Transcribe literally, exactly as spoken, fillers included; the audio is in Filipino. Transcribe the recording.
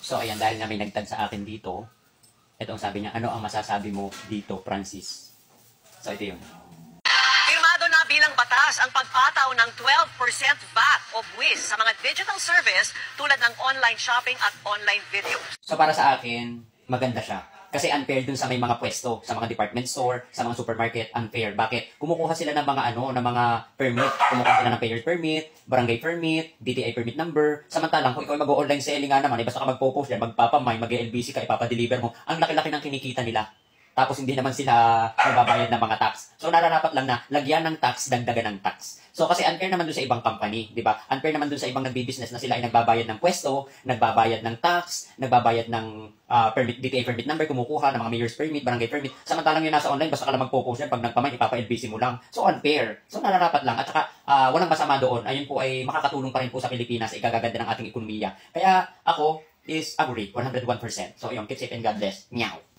So, ayan, dahil nga may nagtag sa akin dito, ito ang sabi niya, ano ang masasabi mo dito, Francis? So, ito yun. Firmado na bilang batas ang pagpataw ng twelve percent V A T o buwis sa mga digital service tulad ng online shopping at online videos. So, para sa akin, maganda siya. Kasi unfair dun sa may mga pwesto, sa mga department store, sa mga supermarket, unfair. Bakit? Kumukuha sila ng mga ano, ng mga permit. Kumukuha sila ng payer permit, barangay permit, D T I permit number. Samantalang, kung ikaw ay mag-online selling nga naman, eh, basta ka magpo-post yan, magpapamay, mag-L B C ka, ipapadeliver mo, ang laki-laki ng kinikita nila. Tapos hindi naman sila nagbabayad ng mga tax. So nararapat lang na lagyan ng tax, dagdagan ng tax. So kasi unfair naman doon sa ibang company, di ba? Unfair naman doon sa ibang nagbi-business na sila ay nagbabayad ng pwesto, nagbabayad ng tax, nagbabayad ng uh, permit, D T I permit number, kumukuha ng mga mayor's permit, barangay permit. Samantalang yung nasa online, basta ka lang magpo-post yan, pag nagpamay, ipapa-L B C mo lang. So unfair. So nararapat lang. At saka uh, walang masama doon. Ayun po ay makakatulong pa rin po sa Pilipinas, ikagaganda ng ating ekonomiya. Kaya ako is agree, one hundred one percent. So yun, keep safe and God bless. Meow.